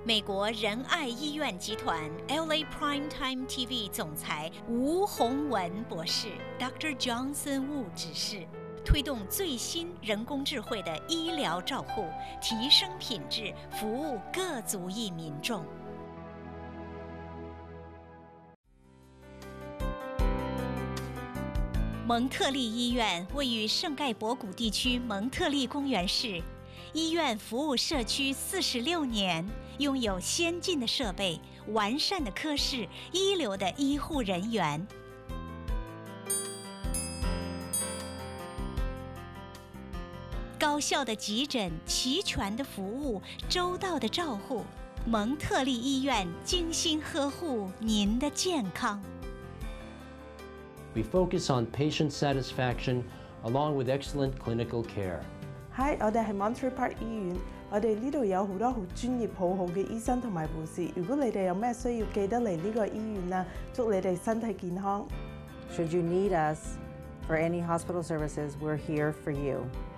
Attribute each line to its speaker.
Speaker 1: 美国仁爱医院集团 LA Primetime TV 总裁吴宏文博士 Dr. Johnson Wu 指示，推动最新人工智慧的医疗照护，提升品质，服务各族裔民众。蒙特利医院位于圣盖博谷地区蒙特利公园市，医院服务社区46年，拥有先进的设备、完善的科室、一流的医护人员。高效的急诊、齐全的服务、周到的照护，蒙特利医院精心呵护您的健康。
Speaker 2: We focus on patient satisfaction along with excellent clinical care.
Speaker 3: Hi， 我哋係 Monterey Park 醫院，我哋呢度有好多好專業、好好嘅醫生同埋護士。如果你哋有咩需要，記得嚟呢個醫院啦。祝你哋身體健康。
Speaker 4: Should you need us for any hospital services, we're here for you.